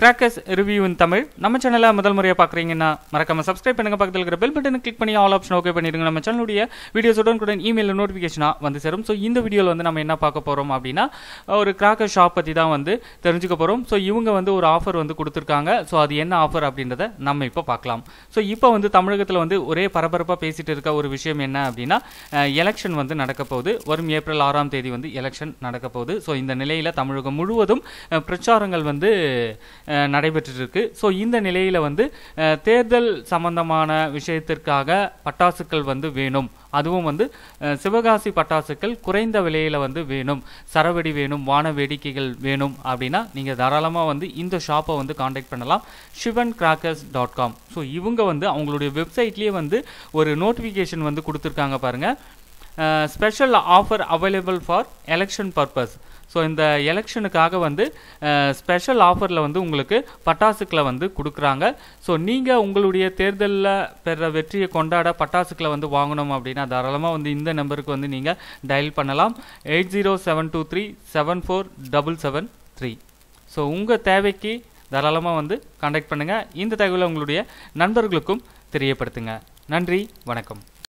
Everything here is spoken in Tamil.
Crackers review in Tamil. நம்ம சேனலை முதல் முறையா பார்க்கறீங்கன்னா மறக்காம subscribe பண்ணுங்க, பக்கத்துல இருக்கிற bell button click பண்ணி all option ஓகே பண்ணிடுங்க. நம்ம சேனலுடைய வீடியோஸ் உடனுக்குடன் இமெயில் நோட்டிஃபிகேஷனா வந்து சேரும். சோ இந்த வீடியோல வந்து நம்ம என்ன பார்க்க போறோம் அப்படினா ஒரு cracker shop பத்தி தான் வந்து தெரிஞ்சுக்க போறோம். சோ இவங்க வந்து ஒரு ஆஃபர் வந்து கொடுத்திருக்காங்க. சோ அது என்ன ஆஃபர் அப்படின்றத நம்ம இப்ப பார்க்கலாம். சோ இப்போ வந்து தமிழகத்துல வந்து ஒரே பரபரப்பா பேசிட்டு இருக்க ஒரு விஷயம் என்ன அப்படினா எலெக்ஷன் வந்து நடக்க போகுது. வரும் ஏப்ரல் 6ஆம் தேதி வந்து எலெக்ஷன் நடக்க போகுது. சோ இந்த நிலையில தமிழகம் முழுவதும் பிரச்சாரங்கள் வந்து நடைபெற்று இருக்கு. சோ இந்த நிலையில வந்து தேர்தல் சம்பந்தமான விஷயத்திற்காக பட்டாசுகள் வந்து வேணும். அதுவும் வந்து சிவகாசி பட்டாசுகள் குறைந்த விலையில வந்து வேணும், சரவெடி வேணும், வான வேடிக்கைகள் வேணும் அப்படின்னா நீங்க தாராளமா வந்து இந்த ஷாப்பை வந்து காண்டாக்ட் பண்ணலாம். sivancrackers.com. ஸோ இவங்க வந்து அவங்களுடைய வெப்சைட்லேயே வந்து ஒரு நோட்டிஃபிகேஷன் வந்து கொடுத்துருக்காங்க பாருங்க. Special offer available for election purpose. So இந்த எலெக்ஷனுக்காக வந்து ஸ்பெஷல் ஆஃபரில் வந்து உங்களுக்கு பட்டாசுக்களை வந்து கொடுக்குறாங்க. ஸோ நீங்கள் உங்களுடைய தேர்தலில் பெற வெற்றியை கொண்டாட பட்டாசுக்களை வந்து வாங்கணும் அப்படின்னா தாராளமாக வந்து இந்த நம்பருக்கு வந்து நீங்கள் டயல் பண்ணலாம். 8072374773. ஸோ உங்கள் தேவைக்கு தாராளமாக வந்து காண்டாக்ட் பண்ணுங்கள். இந்த தகவலை உங்களுடைய நண்பர்களுக்கும் தெரியப்படுத்துங்க. நன்றி, வணக்கம்.